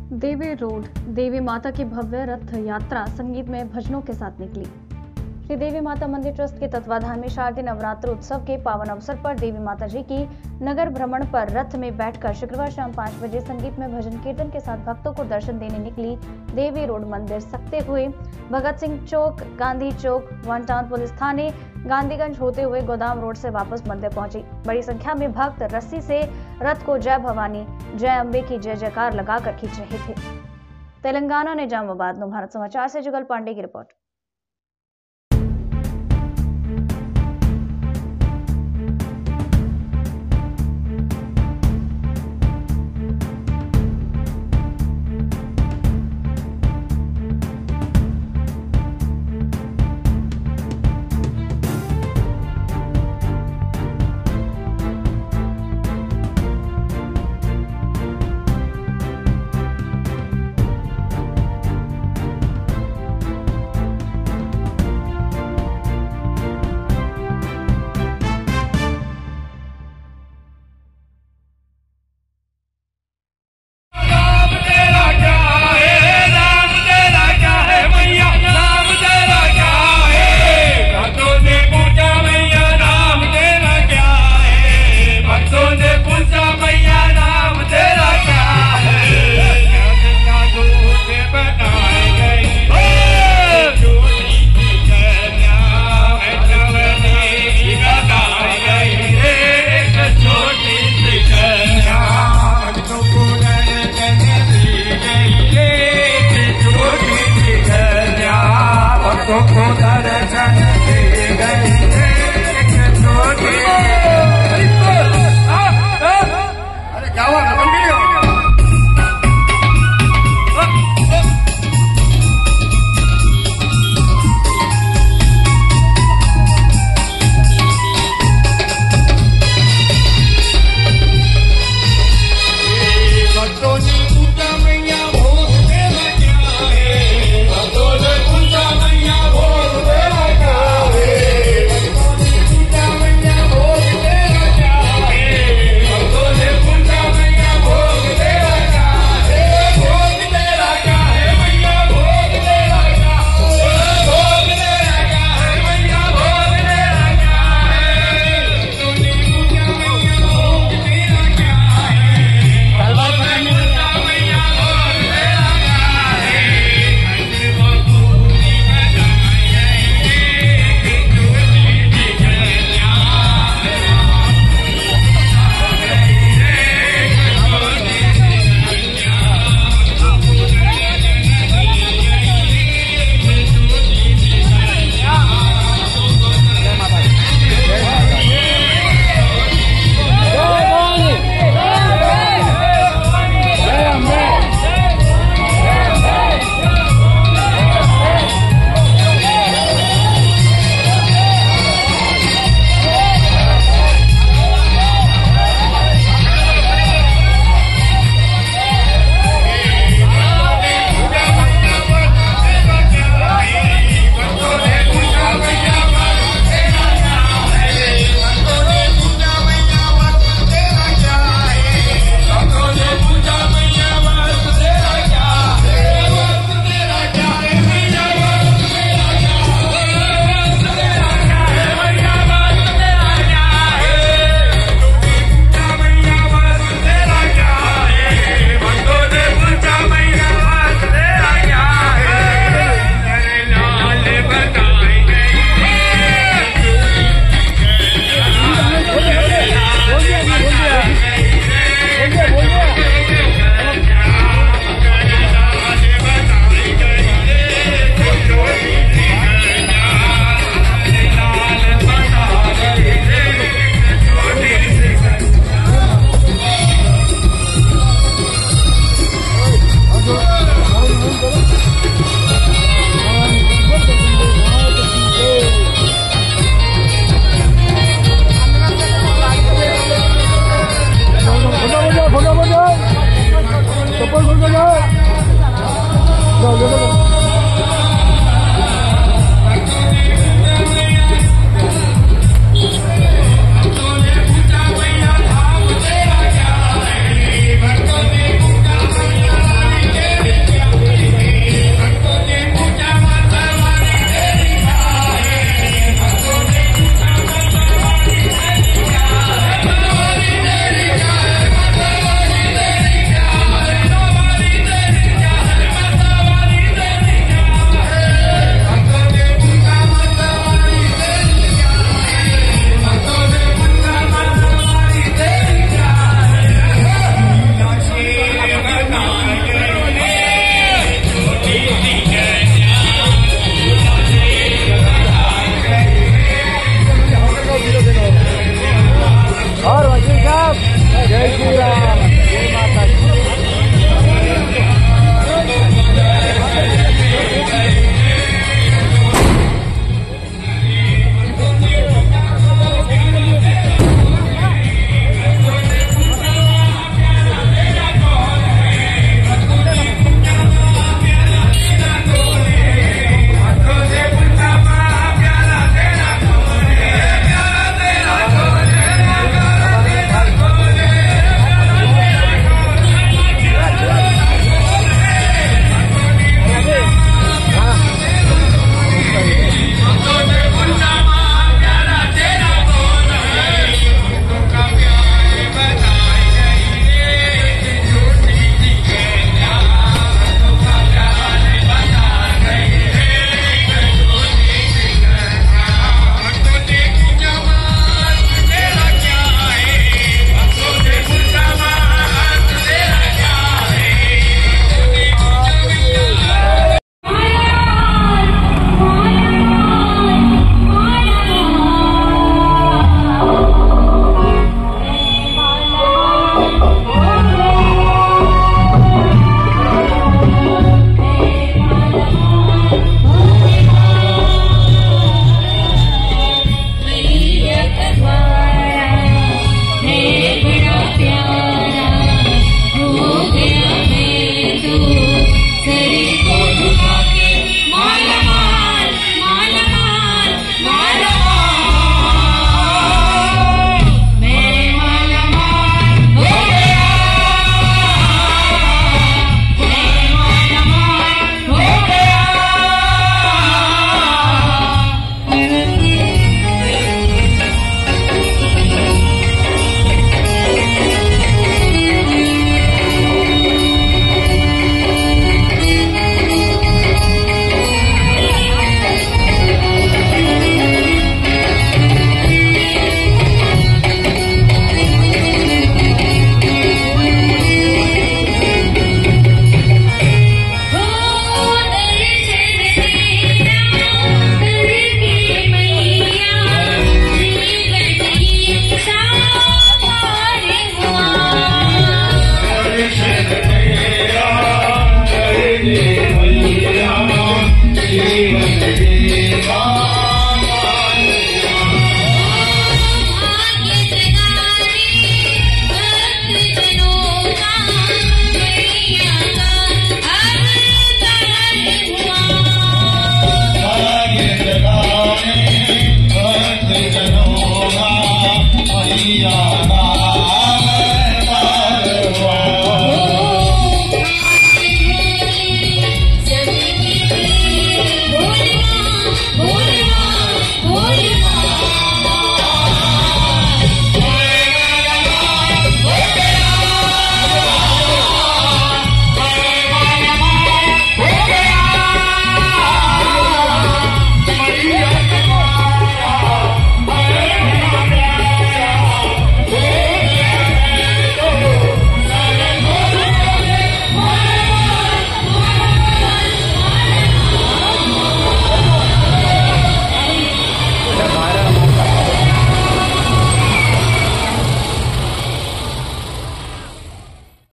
देवी road देवी माता की भव्य रथ यात्रा संगीतमय भजनों के साथ निकली। श्री देवी माता मंदिर ट्रस्ट के तत्वाधान में शारदीय नवरात्र उत्सव के पावन अवसर पर देवी माता जी की नगर भ्रमण पर रथ में बैठकर शुक्रवार शाम 5 बजे संगीतमय भजन कीर्तन के साथ भक्तों को दर्शन देने निकली देवी रोड मंदिर सकते हुए Bhagat Singh Chowk, Gandhi Chowk, one town police थाने, गांधीगंज होते हुए गोदाम रोड से वापस मंदिर पहुंची। बड़ी संख्या में भक्त रस्सी से रथ को जय भवानी, जय अम्बे की जय जयकार लगाकर खींच रहे थे। तेलंगाना निजामाबाद में भारत समाचार से जुगल पांडे की रिपोर्ट। जय श्री राम।